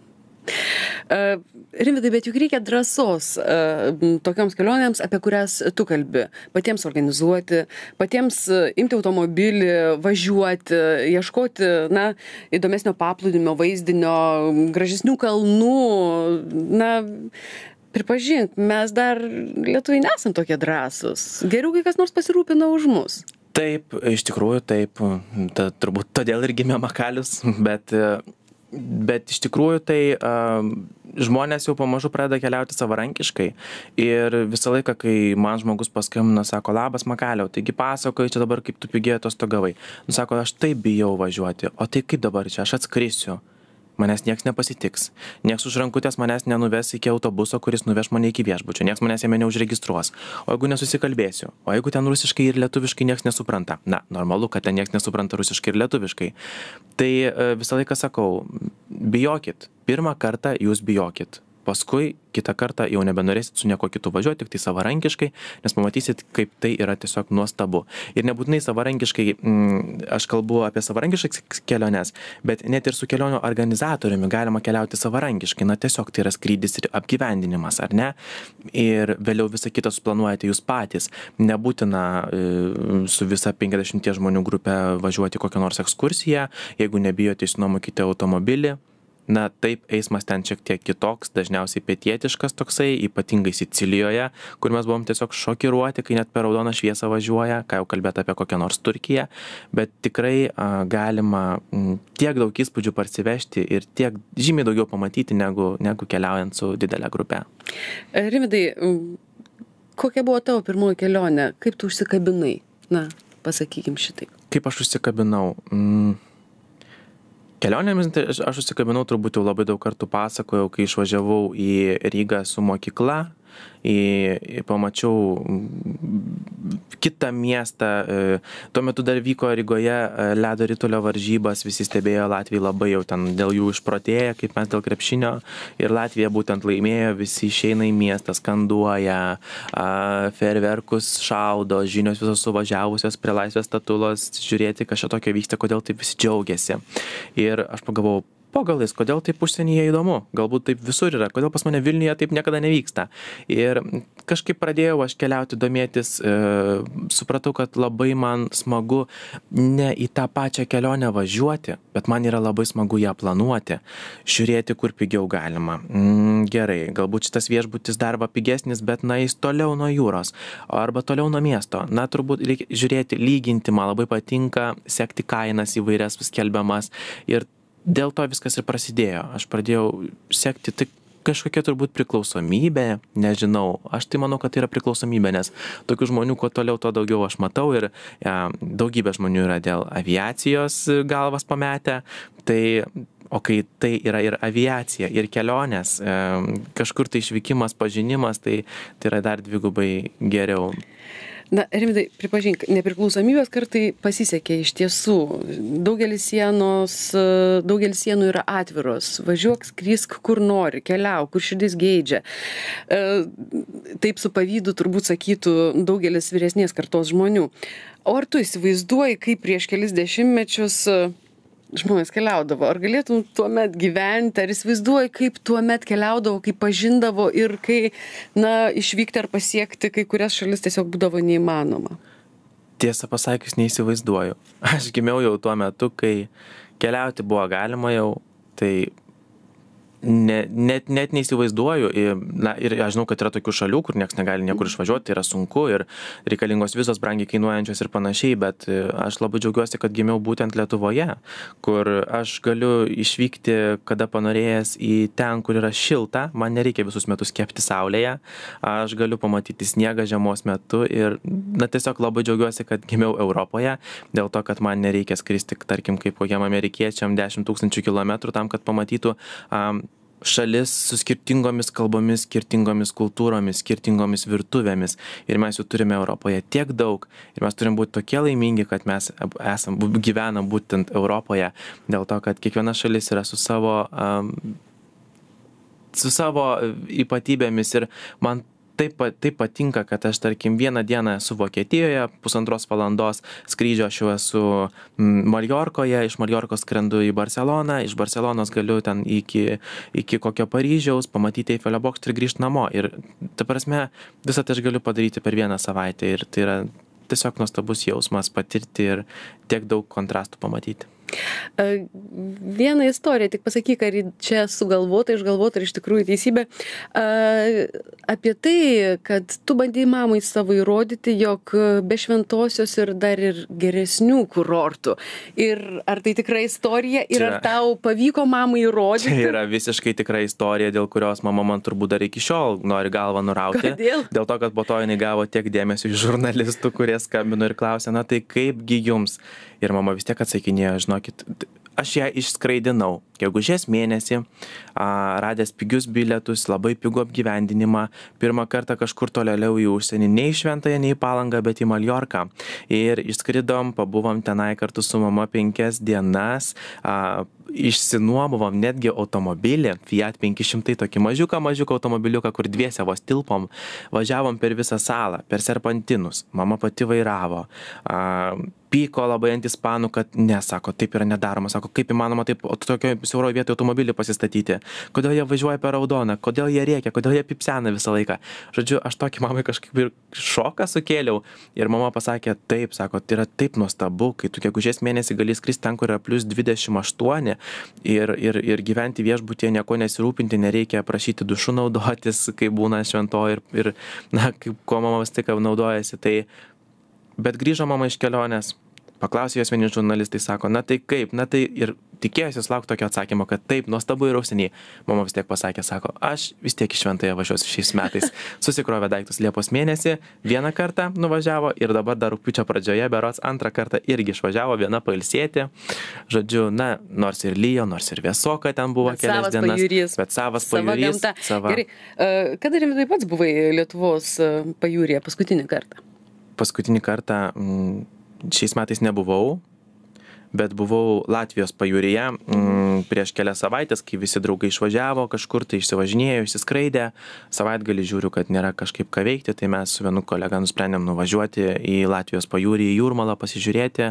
Rimvydai, bet juk reikia drąsos tokioms kelionėms, apie kurias tu kalbi. Patiems organizuoti, patiems imti automobilį, važiuoti, ieškoti, na, įdomesnio paplūdimio, vaizdinio, gražesnių kalnų. Na, pripažink, mes dar lietuviai nesam tokie drąsūs. Geriau, kai kas nors pasirūpina už mus. Taip, iš tikrųjų taip, turbūt todėl ir gimė Makalius, bet iš tikrųjų tai žmonės jau pamažu pradeda keliauti savarankiškai ir visą laiką, kai man žmogus paskambina, sako, labas Makaliau, taigi pasakoju čia dabar, kaip tu pigiai atostogavai. Sako, aš taip bijau važiuoti, o tai kaip dabar čia, aš atskrisiu. Manęs nieks nepasitiks. Nieks už rankutės manęs nenuves iki autobuso, kuris nuveš mane iki viešbučio. Nieks manęs jame neužregistruos. O jeigu nesusikalbėsiu? O jeigu ten rusiškai ir lietuviškai nieks nesupranta? Na, normalu, kad ten nieks nesupranta rusiškai ir lietuviškai. Tai visą laiką sakau, bijokit. Pirmą kartą jūs bijokit. Paskui kitą kartą jau nebenorėsit su nieko kitu važiuoti, tik tai savarankiškai, nes pamatysit, kaip tai yra tiesiog nuostabu. Ir nebūtinai savarankiškai, aš kalbu apie savarankiškas keliones, bet net ir su kelionių organizatoriumi galima keliauti savarankiškai. Na tiesiog tai yra skrydis ir apgyvendinimas, ar ne? Ir vėliau visą kitą suplanuojate jūs patys. Nebūtina su visa 50 žmonių grupė važiuoti kokią nors ekskursiją, jeigu nebijote, išsinuomokite automobilį. Na taip, eismas ten šiek tiek kitoks, dažniausiai pietietiškas toksai, ypatingai Sicilijoje, kur mes buvom tiesiog šokiruoti, kai net per raudoną šviesą važiuoja, ką jau kalbėti apie kokią nors Turkiją, bet tikrai galima tiek daug įspūdžių parsivežti ir tiek žymiai daugiau pamatyti, negu keliaujant su didelė grupė. Rimvydai, kokia buvo tavo pirmoji kelionė? Kaip tu užsikabinai? Na, pasakykim šitaip. Kaip aš užsikabinau? Kelionėmis aš užsikabinau, turbūt jau labai daug kartų pasakojau, kai išvažiavau į Rygą su mokykla, pamačiau kitą miestą. Tuo metu dar vyko Rygoje ledo ritulio varžybas, visi stebėjo, Latvijai labai jau ten dėl jų išprotėję, kaip mes dėl krepšinio. Ir Latvija būtent laimėjo, visi išeina į miestą, skanduoja, fejerverkus šaudo, žinios visos suvažiavusios prie Laisvės statulos, žiūrėti, kas čia tokio vyksta, kodėl taip visi džiaugiasi. Ir aš pagalvojau, galais, kodėl taip užsienyje įdomu, galbūt taip visur yra, kodėl pas mane Vilniuje taip niekada nevyksta. Ir kažkaip pradėjau aš keliauti, domėtis, supratau, kad labai man smagu ne į tą pačią kelionę važiuoti, bet man yra labai smagu ją planuoti, žiūrėti, kur pigiau galima. Gerai, galbūt šitas viešbutis dar va pigesnis, bet na jis toliau nuo jūros, arba toliau nuo miesto. Na turbūt reikia žiūrėti, lyginti, man labai patinka sekti kainas įvairias skelbiamas ir dėl to viskas ir prasidėjo. Aš pradėjau sekti tik kažkokia turbūt priklausomybė, nežinau. Aš tai manau, kad tai yra priklausomybė, nes tokių žmonių, kuo toliau, to daugiau aš matau ir daugybė žmonių yra dėl aviacijos galvas pametę. Tai, o kai tai yra ir aviacija, ir kelionės, kažkur tai išvykimas, pažinimas, tai yra dar dvigubai geriau. Na, Rimvydai, pripažink, nepriklausomybės kartai pasisekė iš tiesų. Daugelis sienų yra atviros. Važiuok, skrisk, kur nori, keliauk, kur širdis geidžia. Taip su pavydu turbūt sakytų daugelis vyresnės kartos žmonių. O ar tu įsivaizduoji, kaip prieš kelis dešimtmečius žmonės keliaudavo? Ar galėtum tuomet gyventi, ar įsivaizduoji, kaip tuomet keliaudavo, kaip pažindavo ir kai, išvykti ar pasiekti kai kurias šalis tiesiog būdavo neįmanoma? Tiesą pasakius, neįsivaizduoju. Aš gimiau jau tuo metu, kai keliauti buvo galima jau, tai net neįsivaizduoju. Ir aš žinau, kad yra tokių šalių, kur nieks negali niekur išvažiuoti, tai yra sunku ir reikalingos vizos brangiai kainuojančios ir panašiai, bet aš labai džiaugiuosi, kad gimiau būtent Lietuvoje, kur aš galiu išvykti, kada panorėjęs į ten, kur yra šilta, man nereikia visus metus kepti saulėje, aš galiu pamatyti sniegą žiemos metu ir tiesiog labai džiaugiuosi, kad gimiau Europoje, dėl to, kad man nereikia skristi, tarkim, kaip kokiam amerikiečiam 10 000 kilometrų tam, kad pamatytų šalis su skirtingomis kalbomis, skirtingomis kultūromis, skirtingomis virtuvėmis. Ir mes jų turime Europoje tiek daug. Ir mes turim būti tokie laimingi, kad mes gyvenam būtent Europoje. Dėl to, kad kiekviena šalis yra su savo ypatybėmis. Ir man taip patinka, kad aš, tarkim, vieną dieną esu Vokietijoje, 1,5 valandos skrydžio aš jau esu Maljorkoje, iš Maljorkos skrendu į Barceloną, iš Barcelonos galiu ten iki kokio Paryžiaus, pamatyti Eifelio bokštą ir grįžti namo. Ir ta prasme, visą tai aš galiu padaryti per vieną savaitę ir tai yra tiesiog nuostabus jausmas patirti ir tiek daug kontrastų pamatyti. Vieną istoriją, tik pasakyk, ar čia sugalvota, išgalvota, ar iš tikrųjų teisybė, apie tai, kad tu bandėjai mamai savo įrodyti, jog be Šventosios ir dar ir geresnių kurortų. Ir ar tai tikra istorija ir ar tau pavyko mamai įrodyti? Tai yra visiškai tikra istorija, dėl kurios mama man turbūt dar iki šiol nori galvą nurauti. Kodėl? Dėl to, kad po to jinai gavo tiek dėmesio iš žurnalistų, kurie skambino ir klausė, na tai kaipgi jums? Ir mama vis tiek atsakinėjo, žinokit, aš ją išskraidinau. Gegužės mėnesį, radęs pigius bilietus, labai pigų apgyvendinimą, pirmą kartą kažkur tolėliau į užsienį, ne į Šventąją, ne į Palangą, bet į Maljorką. Ir išskridom, pabuvom tenai kartu su mama 5 dienas, išsinuomovom netgi automobilį, Fiat 500, tokį mažiuką automobiliuką, kur dviese vos tilpom, važiavom per visą salą, per serpantinus, mama pati vairavo, pyko labai ant ispanų, kad nesako, taip yra nedaroma, sako, kaip įmanoma taip tokio siauroje vietoje automobilį pasistatyti, kodėl jie važiuoja per raudoną, kodėl jie rėkia, kodėl jie pipsena visą laiką. Žodžiu, aš tokį mamai kažkaip ir šoką sukėliau ir mama pasakė, taip, sako, tai yra taip nuostabu, kai tu gegužės mėnesį gali skristi ten, kur yra plus 28 ir gyventi viešbutyje, nieko nesirūpinti, nereikia prašyti dušų naudotis, kai būna šventoji ir na, kaip ko mama vis tik naudojasi. Tai, bet grįžo mama iš kelionės, paklausė jos vieni žurnalistai, sako, na tai kaip, na tai ir tikėjosi laukti tokio atsakymo, kad taip, nuostabu ir užsieniai. Mama vis tiek pasakė, sako, aš vis tiek į Šventąją važiuosiu šiais metais. Susikrovė daiktus Liepos mėnesį, vieną kartą nuvažiavo ir dabar dar rugpjūčio pradžioje, berods antrą kartą irgi išvažiavo viena pailsėti. Žodžiu, na, nors ir lyjo, nors ir vėsoka ten buvo kelias dienas, pajūrys, bet savas pajūrys. Gerai, kada rimtai pats buvai Lietuvos pajūryje paskutinį kartą? Paskutinį kartą šiais metais nebuvau, bet buvau Latvijos pajūryje prieš kelias savaitės, kai visi draugai išvažiavo kažkur, tai išsivažinėjo, išsiskraidė. Savaitgalį žiūriu, kad nėra kažkaip ką veikti, tai mes su vienu kolega nusprendėm nuvažiuoti į Latvijos pajūrį, į Jūrmalą pasižiūrėti.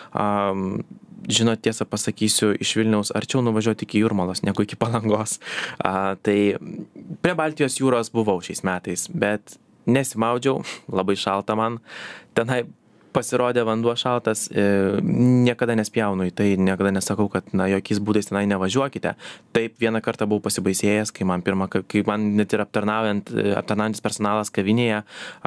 Žinot, tiesą pasakysiu, iš Vilniaus arčiau nuvažiuoti iki Jūrmalos, negu iki Palangos. Tai prie Baltijos jūros buvau šiais metais, bet nesimaudžiau, labai šalta man. Tenai pasirodė vanduo šaltas, niekada nespjaunu į tai, niekada nesakau, kad na, jokiais būdais tenai nevažiuokite. Taip, vieną kartą buvau pasibaisėjęs, kai man net ir aptarnaujantis personalas kavinėje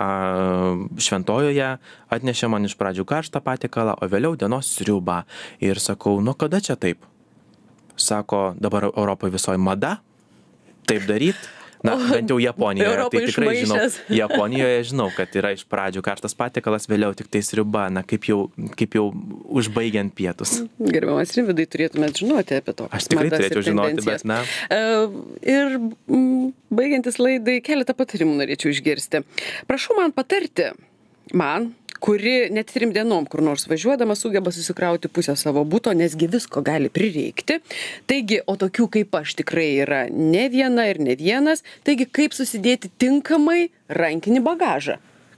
Šventojoje atnešė man iš pradžių karštą patiekalą, o vėliau dienos sriubą. Ir sakau, nu kada čia taip? Sako, dabar Europoje visoje mada, taip daryt. Na, bent jau Japonijoje, tai tikrai žinau, Japonijoje žinau, kad yra iš pradžių karštas patiekalas, vėliau tik tai sriuba, na, kaip jau užbaigiant pietus. Gerbiamas Rimvydai, turėtumėt žinoti apie to. Aš tikrai turėčiau žinoti, bet na. Ir baigiantis laidai, keletą patarimų norėčiau išgirsti. Prašau man patarti, kuri net 3 dienom kur nors važiuodama sugeba susikrauti pusę savo buto, nesgi visko gali prireikti. Taigi, o tokių kaip aš tikrai yra ne viena ir ne vienas. Taigi, kaip susidėti tinkamai rankinį bagažą?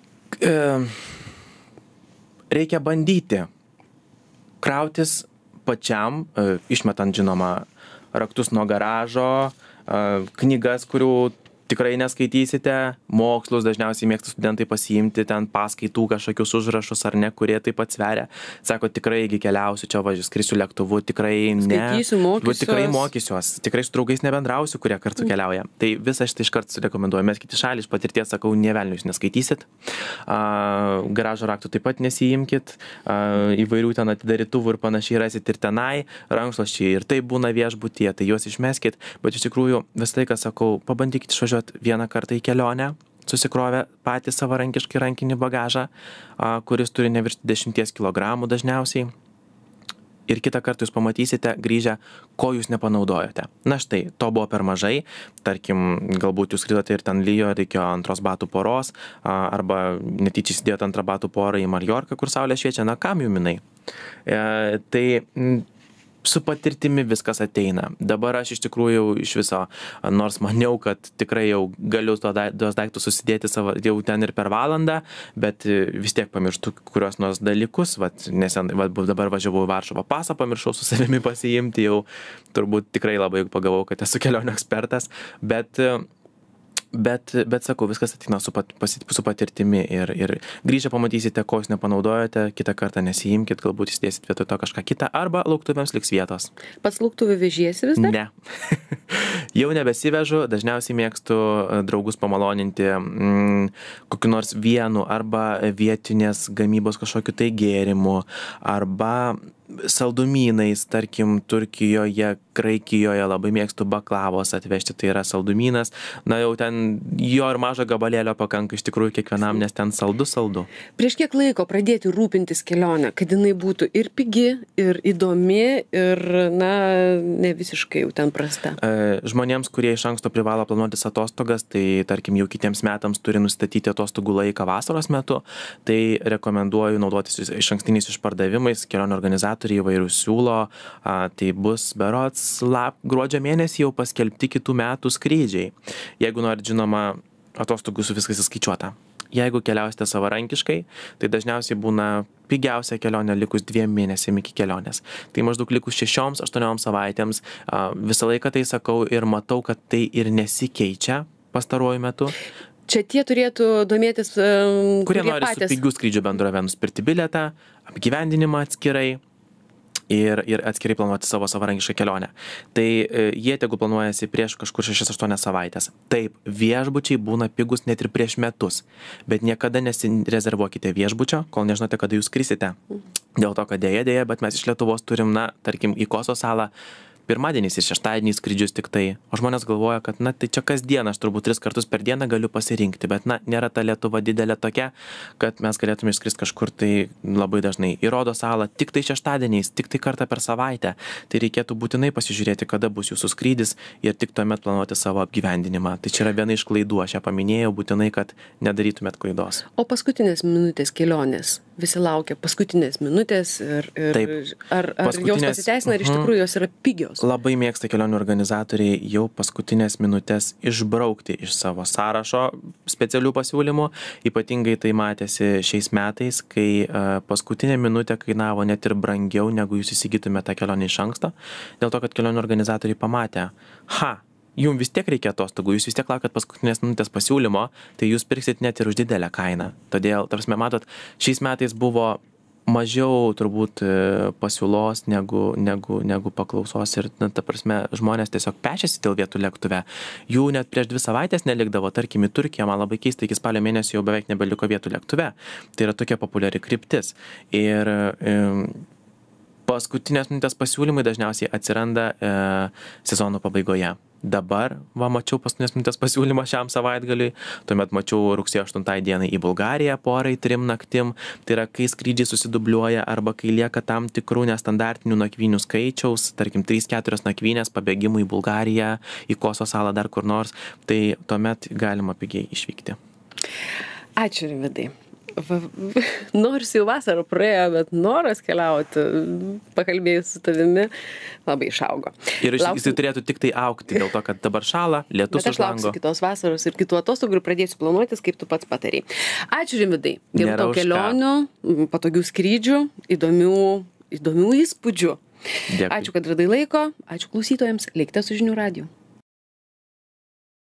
Reikia bandyti krautis pačiam, išmetant, žinoma, raktus nuo garažo, knygas, kurių tikrai neskaitysite, mokslus dažniausiai mėgsta studentai pasiimti ten paskaitų kažkokius užrašus ar ne, kurie taip pat sveria. Sako, tikrai keliausiu čia, skrisiu lėktuvu, tikrai ne. Tikrai mokysiuos, tikrai su draugais nebendrausiu, kurie kartu keliauja. Tai visą šitą iš karto rekomenduoju. Mes kiti šalį iš patirties sakau, nė velnio jūs neskaitysit. Garažo raktų taip pat nesiimkit. Įvairių ten atidarytuvų ir panašiai rasit ir tenai. Rankšluosčiai ir tai būna viešbutyje, tai juos išmeskit. Bet iš tikrųjų visą laiką sakau, pabandykit išvažiuoti vieną kartą į kelionę, susikrovę patį savarankiškai rankinį bagažą, kuris turi ne virš 10 kg dažniausiai. Ir kitą kartą jūs pamatysite grįžę, ko jūs nepanaudojote. Na štai, to buvo per mažai. Tarkim, galbūt jūs skridote ir ten lyjo, reikėjo 2 batų poros, arba netyčia įsidėjote 2 batų porą į Maljorką, kur saulė šviečia, na kam jums? Tai su patirtimi viskas ateina. Dabar aš iš tikrųjų iš viso, nors maniau, kad tikrai jau galiu tuos daiktus susidėti savo, jau ten ir per valandą, bet vis tiek pamirštu kurios nors dalykus. Dabar važiavau į Varšuvą, pasą pamiršau su savimi pasiimti, jau turbūt tikrai labai pagavau, kad esu kelionių ekspertas, bet Bet sakau, viskas ateina su patirtimi ir grįžę pamatysite, ko jūs nepanaudojote, kitą kartą nesijimkit, galbūt įsidėsit vietoj to kažką kitą, arba lauktuvėms liks vietos. Pats lauktuvių vežiesi vis dar? Ne. Jau nebesivežu, dažniausiai mėgstu draugus pamaloninti kokiu nors vienu arba vietinės gamybos kažkokiu tai gėrimu, arba saldumynais, tarkim, Turkijoje, Graikijoje labai mėgstu baklavos atvežti, tai yra saldumynas, na jau ten jo ir mažo gabalėlio pakanka iš tikrųjų kiekvienam, nes ten saldu. Prieš kiek laiko pradėti rūpintis kelionę, kad jinai būtų ir pigi, ir įdomi, ir, na, ne visiškai jau ten prasta? Žmonėms, kurie iš anksto privalo planuotis atostogas, tai tarkim jau kitiems metams turi nustatyti atostogų laiką vasaros metu, tai rekomenduoju naudotis iš ankstiniais išpardavimais, kelionių organizatoriai įvairių siūlo, tai bus berods gruodžio mėnesį jau paskelbti kitų metų skrydžiai. Jeigu norit, žinoma, atostogų su viskas įskaičiuota. Jeigu keliausite savarankiškai, tai dažniausiai būna pigiausia kelionė likus 2 mėnesiam iki kelionės. Tai maždaug likus 6-8 savaitėms. Visą laiką tai sakau ir matau, kad tai ir nesikeičia pastaruoju metu. Čia tie turėtų domėtis, kurie nori patys su pigių skrydžių bendrove nusipirkti bilietą, apgyvendinimą atskirai. Ir atskirai planuoti savo savarankišką kelionę. Tai jie tegu planuojasi prieš kažkur 6-8 savaitės. Taip, viešbučiai būna pigus net ir prieš metus, bet niekada nesirezervuokite viešbučio, kol nežinote, kada jūs skrisite. Dėl to, kad dėja, bet mes iš Lietuvos turim, tarkim, į Koso salą pirmadieniais ir šeštadieniais skrydžius tik tai. O žmonės galvoja, kad, tai čia kasdien, aš turbūt 3 kartus per dieną galiu pasirinkti, bet, nėra ta Lietuva didelė tokia, kad mes galėtume išskristi kažkur tai labai dažnai. Į Rodo salą tik tai šeštadieniais, tik tai kartą per savaitę. Tai reikėtų būtinai pasižiūrėti, kada bus jūsų skrydis ir tik tuomet planuoti savo apgyvendinimą. Tai čia yra viena iš klaidų, aš ją paminėjau būtinai, kad nedarytumėt klaidos. O paskutinės minutės kelionės? Visi laukia paskutinės minutės ir ar jos pasiteisina, ar iš tikrųjų jos yra pigios? Labai mėgsta kelionių organizatoriai jau paskutinės minutės išbraukti iš savo sąrašo specialių pasiūlymų. Ypatingai tai matėsi šiais metais, kai paskutinė minutė kainavo net ir brangiau, negu jūs įsigytumėte tą kelionę iš anksto. Dėl to, kad kelionių organizatoriai pamatė, jums vis tiek reikia atostogų, jūs vis tiek laukiat paskutinės minutės pasiūlymo, tai jūs pirksit net ir už didelę kainą. Todėl, matot, šiais metais buvo mažiau turbūt pasiūlos negu paklausos ir, žmonės tiesiog pešėsi dėl vietų lėktuve. Jų net prieš 2 savaitės nelikdavo, tarkim, į Turkiją, man labai keista, iki spalio mėnesio jau beveik nebeliko vietų lėktuve. Tai yra tokia populiari kryptis. Ir paskutinės minutės pasiūlymai dažniausiai atsiranda sezono pabaigoje. Dabar, mačiau paskutinės minutės pasiūlymą šiam savaitgaliui, tuomet mačiau rugsėjo 8 dienai į Bulgariją porai 3 naktim, tai yra, kai skrydžiai susidubliuoja arba kai lieka tam tikrų nestandartinių nakvynių skaičiaus, tarkim 3-4 nakvynės pabėgimų į Bulgariją, į Koso salą dar kur nors, tai tuomet galima pigiai išvykti. Ačiū, Rimvydai. Nors jau vasarą praėjo, bet noras keliauti, pakalbėjus su tavimi, labai išaugo. Ir jisai turėtų tik tai augti, dėl to, kad dabar šala, lietus už lango. Bet aš lauksiu kitos vasaros ir kitų atostogų ir pradėsiu planuotis, kaip tu pats patarei. Ačiū, Rimvydai. Gerų tau kelionių, patogių skrydžių, įdomių įspūdžių. Dėkui. Ačiū, kad radai laiko. Ačiū klausytojams. Likite su Žinių radiju.